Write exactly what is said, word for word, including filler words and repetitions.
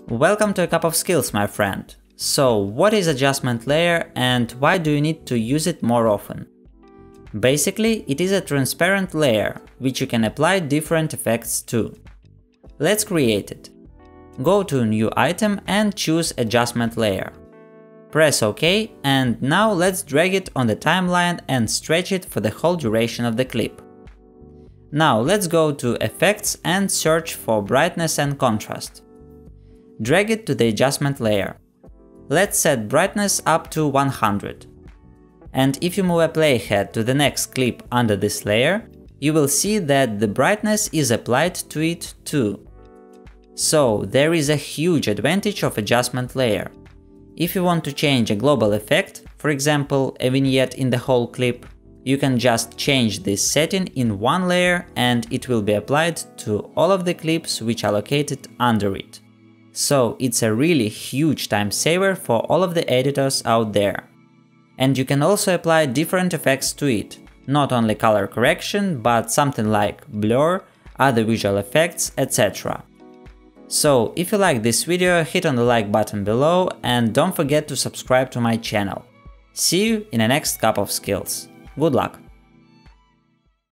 Welcome to a cup of skills, my friend. So, what is adjustment layer and why do you need to use it more often? Basically, it is a transparent layer, which you can apply different effects to. Let's create it. Go to New Item and choose Adjustment Layer. Press OK, and now let's drag it on the timeline and stretch it for the whole duration of the clip. Now let's go to Effects and search for Brightness and Contrast. Drag it to the adjustment layer. Let's set brightness up to one hundred. And if you move a playhead to the next clip under this layer, you will see that the brightness is applied to it too. So there is a huge advantage of adjustment layer. If you want to change a global effect, for example a vignette in the whole clip, you can just change this setting in one layer and it will be applied to all of the clips which are located under it. So it's a really huge time saver for all of the editors out there. And you can also apply different effects to it, not only color correction, but something like blur, other visual effects, et cetera. So if you like this video, hit on the like button below and don't forget to subscribe to my channel. See you in the next cup of skills. Good luck!